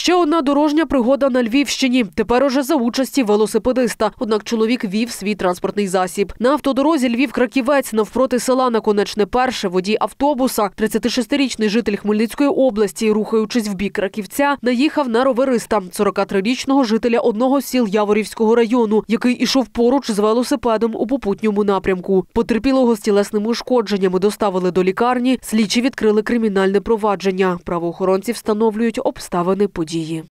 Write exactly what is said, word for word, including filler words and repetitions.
Ще одна дорожня пригода на Львівщині. Тепер уже за участі велосипедиста. Однак чоловік вів свій транспортний засіб. На автодорозі Львів-Краківець навпроти села Наконечне Перше водій автобуса, тридцятишестирічний житель Хмельницької області, рухаючись в бік Краківця, наїхав на ровериста, сорокатрирічного жителя одного з сіл Яворівського району, який ішов поруч з велосипедом у попутньому напрямку. Потерпілого з тілесними ушкодженнями доставили до лікарні, слідчі відкрили кримінальне провадження. Правоохоронці встановлюють обставини події.